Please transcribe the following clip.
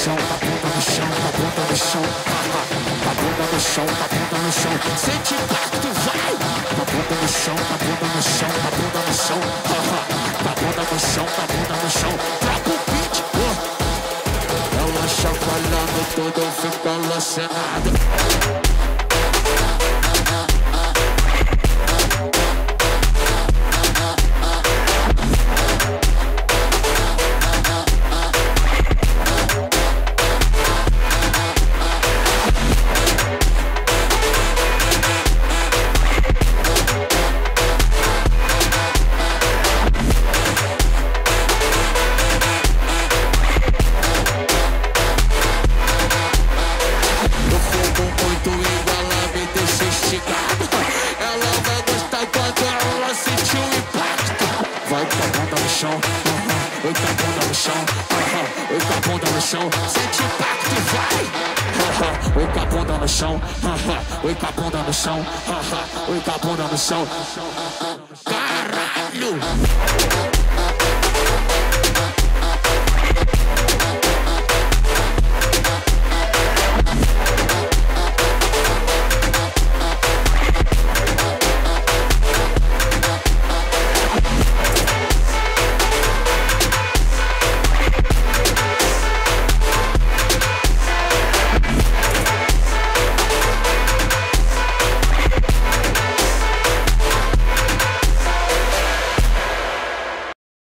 chão, a bunda no chão, a bunda no chão, a bunda no chão, a bunda no chão. Sente impacto, vai! A bunda no chão, a bunda no chão, a bunda no chão, a bunda no chão, a bunda no chão. Troca o beat, ela chacoalhando tudo, eu fico alucinado. Vai com a bunda no chão, vai com a bunda no chão, vai com a bunda no chão, sente impacto, vai! Vai com a bunda no chão, vai com a bunda no chão, vai com a bunda no chão. Caralho!